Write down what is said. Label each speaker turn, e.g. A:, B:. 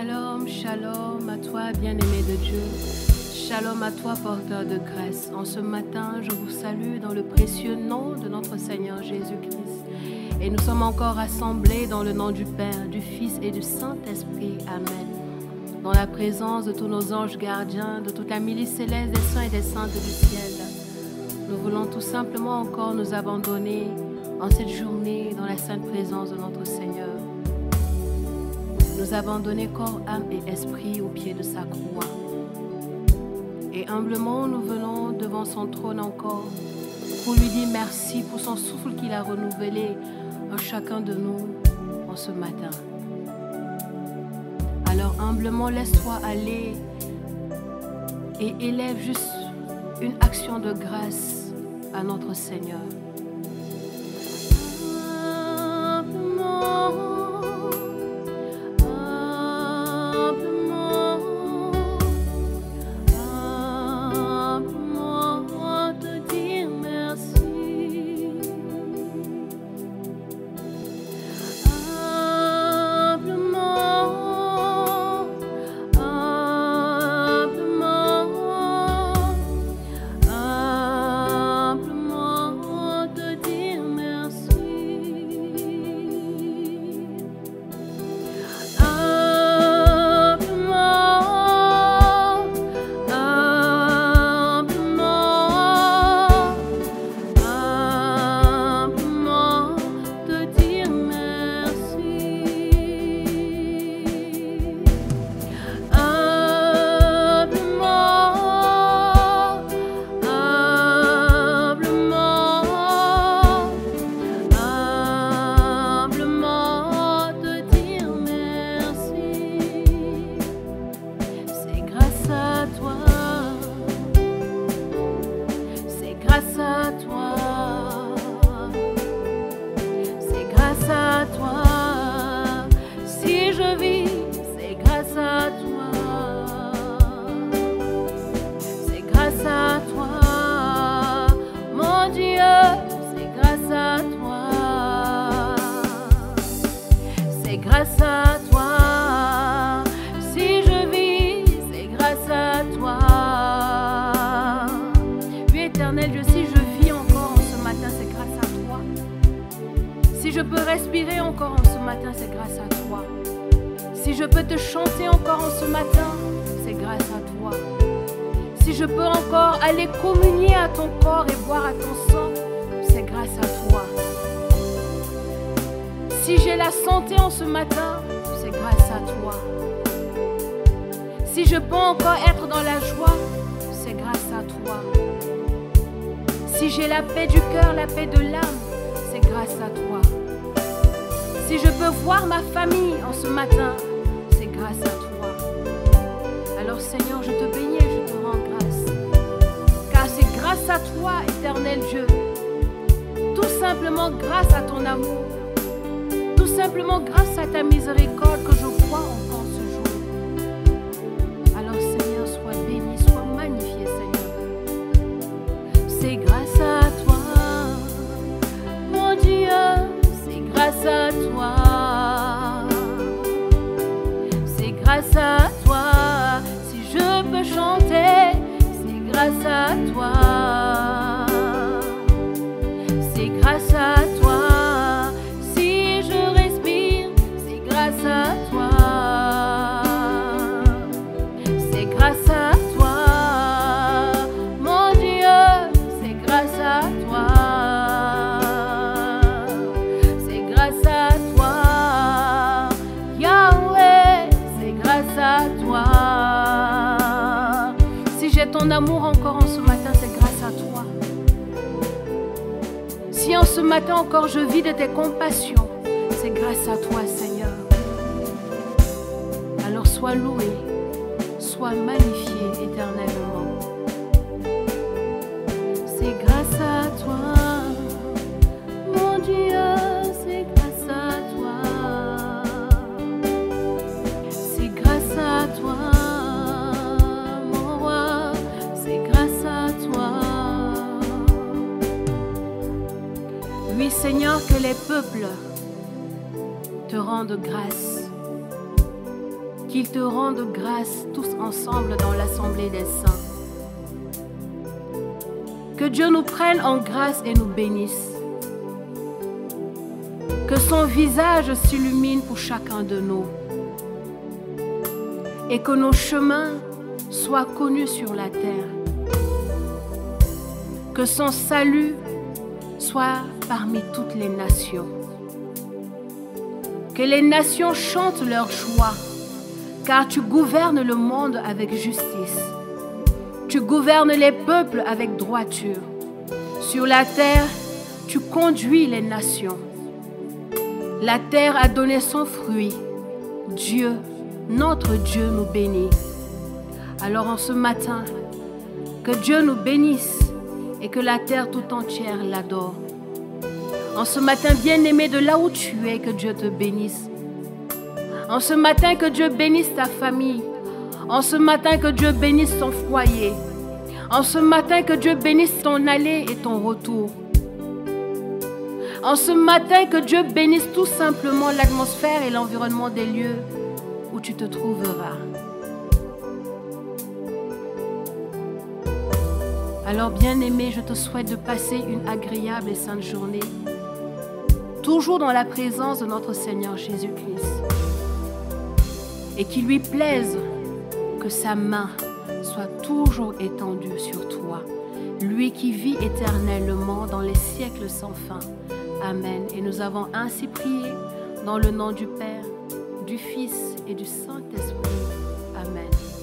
A: Shalom, shalom à toi, bien-aimé de Dieu. Shalom à toi, porteur de grâce. En ce matin, je vous salue dans le précieux nom de notre Seigneur Jésus-Christ. Et nous sommes encore rassemblés dans le nom du Père, du Fils et du Saint-Esprit. Amen. Dans la présence de tous nos anges gardiens, de toute la milice céleste des saints et des saintes du ciel, nous voulons tout simplement encore nous abandonner en cette journée dans la sainte présence de notre Seigneur. Nous abandonner corps, âme et esprit au pied de sa croix. Et humblement, nous venons devant son trône encore pour lui dire merci pour son souffle qu'il a renouvelé en chacun de nous en ce matin. Alors humblement, laisse-toi aller et élève juste une action de grâce à notre Seigneur. Si je peux respirer encore en ce matin, c'est grâce à toi. Si je peux te chanter encore en ce matin, c'est grâce à toi. Si je peux encore aller communier à ton corps et boire à ton sang, c'est grâce à toi. Si j'ai la santé en ce matin, c'est grâce à toi. Si je peux encore être dans la joie, c'est grâce à toi. Si j'ai la paix du cœur, la paix de l'âme, c'est grâce à toi. Si je peux voir ma famille en ce matin, c'est grâce à toi. Alors Seigneur, je te bénis et je te rends grâce. Car c'est grâce à toi, éternel Dieu. Tout simplement grâce à ton amour. Tout simplement grâce à ta miséricorde que je vois encore ce jour. Alors Seigneur, sois béni, sois magnifié Seigneur. C'est grâce à toi, mon Dieu. Grâce à toi, c'est grâce à toi, si je peux chanter, c'est grâce à toi, c'est grâce à toi, si je respire, c'est grâce à toi, c'est grâce à toi, mon Dieu, c'est grâce à toi. Grâce à toi, Yahweh, c'est grâce à toi. Si j'ai ton amour encore en ce matin, c'est grâce à toi. Si en ce matin encore je vis de tes compassions, c'est grâce à toi, Seigneur. Alors sois loué, sois magnifié éternellement. C'est grâce à toi, mon Dieu. Oui, Seigneur, que les peuples te rendent grâce. qu'ils te rendent grâce tous ensemble dans l'assemblée des saints. Que Dieu nous prenne en grâce et nous bénisse. Que son visage s'illumine pour chacun de nous. Et que nos chemins soient connus sur la terre. Que son salut soit parmi toutes les nations. Que les nations chantent leur joie, car tu gouvernes le monde avec justice. Tu gouvernes les peuples avec droiture. Sur la terre, tu conduis les nations. La terre a donné son fruit. Dieu, notre Dieu, nous bénit. Alors en ce matin, que Dieu nous bénisse et que la terre tout entière l'adore. En ce matin, bien-aimé, de là où tu es, que Dieu te bénisse. En ce matin, que Dieu bénisse ta famille. En ce matin, que Dieu bénisse ton foyer. En ce matin, que Dieu bénisse ton aller et ton retour. En ce matin, que Dieu bénisse tout simplement l'atmosphère et l'environnement des lieux où tu te trouveras. Alors, bien-aimé, je te souhaite de passer une agréable et sainte journée, toujours dans la présence de notre Seigneur Jésus-Christ. Et qu'il lui plaise que sa main soit toujours étendue sur toi, lui qui vit éternellement dans les siècles sans fin. Amen. Et nous avons ainsi prié dans le nom du Père, du Fils et du Saint-Esprit. Amen.